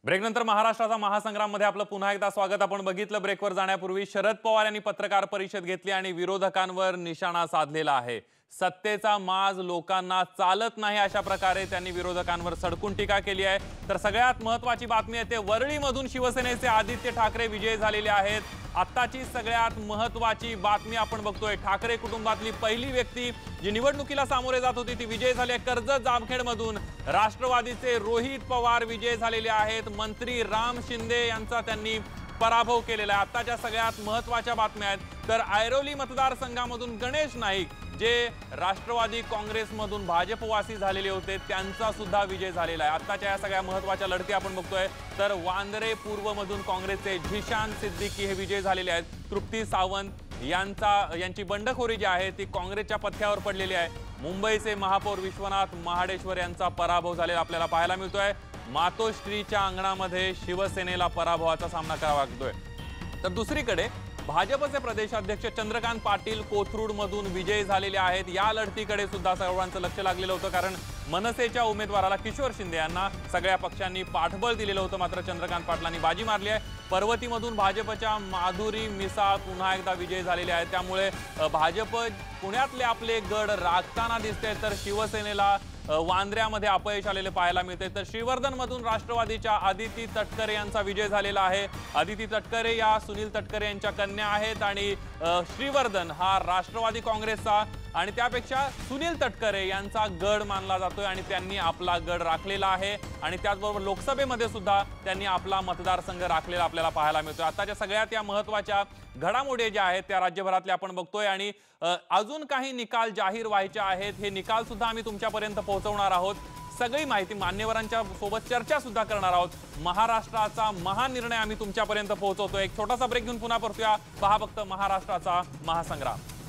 ब्रेकनंतर महाराष्ट्राचा महासंग्राम मध्ये आपलं पुन्हा एकदा स्वागत। आपण बघितलं ब्रेकवर जाण्यापूर्वी शरद पवार यांनी पत्रकार परिषद घेतली आणि विरोधकांवर निशाणा साधलेला आहे। सत्तेचा माज लोकांना चालत नाही अशा प्रकारे त्यांनी विरोधकांवर सडकून टीका केली आहे। तर सगळ्यात महत्त्वाची बातमी आहे ते वरळीमधून शिवसेनेचे आदित्य ठाकरे विजयी झालेले आहेत। आत्ताची सगळ्यात महत्त्वाची बातमी आपण बघतोय, ठाकरे कुटुंबातली पहिली व्यक्ती जी निवडणुकीला सामोरे जात होती ती विजयी झाली आहे। कर्जत जामखेडमधून राष्ट्रवादीचे रोहित पवार विजयी झालेले आहेत। मंत्री राम शिंदे यांचा त्यांनी पराभव केलेला आहे। आत्ताच्या सगळ्यात महत्त्वाच्या बातम्या आहेत तर ऐरोली मतदारसंघामधून गणेश नाईक जे राष्ट्रवादी काँग्रेसमधून भाजपवासी झालेले होते त्यांचा सुद्धा विजय झालेला आहे। आत्ताच्या या सगळ्या महत्त्वाच्या लढती आपण बघतोय तर वांद्रे पूर्वमधून काँग्रेसचे झिशान सिद्दीकी हे विजय झालेले आहेत। तृप्ती सावंत यांची बंडखोरी जी आहे ती काँग्रेसच्या पथ्यावर पडलेली आहे। मुंबईचे महापौर विश्वनाथ महाडेश्वर यांचा पराभव झालेला आपल्याला पाहायला मिळतोय। मातोश्रीच्या अंगणामध्ये शिवसेनेला पराभवाचा सामना करावा लागतोय। तर दुसरीकडे भाजपचे प्रदेशाध्यक्ष चंद्रकांत पाटील कोथरूड मधून विजयी झालेले आहेत। या लढतीकडे सुद्धा सर्वांचं लक्ष लागलेलं होतं कारण मनसेच्या उमेदवाराला किशोर शिंदे यांना सगळ्या पक्षांनी पाठबळ दिलेलं होतं, मात्र चंद्रकांत पाटलांनी बाजी मारली आहे। पर्वतीमधून भाजपच्या माधुरी मिसाळ पुन्हा एकदा विजयी झालेले आहेत। त्यामुळे भाजप पुण्यातले आपले गड राखताना दिसते तर शिवसेनेला वांद्र्यामध्ये अपयश आलेले पाहायला मिळते। तर श्रीवर्धन मधून राष्ट्रवादीच्या आदिती तटकरे यांचा विजय झालेला आहे। आदिती तटकरे या सुनील तटकरे यांच्या कन्या आहेत आणि श्रीवर्धन हा राष्ट्रवादी काँग्रेसचा आणि त्यापेक्षा सुनील तटकरे यांचा गड मानला जातोय आणि त्यांनी आपला गड राखलेला आहे आणि त्याचबरोबर लोकसभेमध्ये सुद्धा त्यांनी आपला मतदारसंघ राखलेला आपल्याला पाहायला मिळतोय। आताच्या सगळ्यात या महत्त्वाच्या घडामोडी ज्या आहेत त्या राज्यभरातल्या आपण बघतोय आणि अजून काही निकाल जाहीर व्हायचे आहेत। हे निकाल सुद्धा आम्ही तुमच्यापर्यंत पोहोचवणार आहोत। सगळी माहिती मान्यवरांच्या सोबत चर्चा सुद्धा करणार आहोत। महाराष्ट्राचा महानिर्णय आम्ही तुमच्यापर्यंत पोहोचवतोय। एक छोटासा ब्रेक घेऊन पुन्हा परतूया। पहा फक्त महाराष्ट्राचा महासंग्राम।